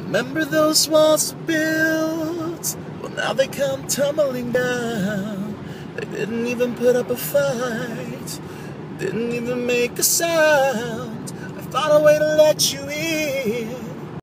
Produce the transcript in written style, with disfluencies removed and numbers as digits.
Remember those walls built? Well, now they come tumbling down. They didn't even put up a fight, didn't even make a sound. I found a way to let you in.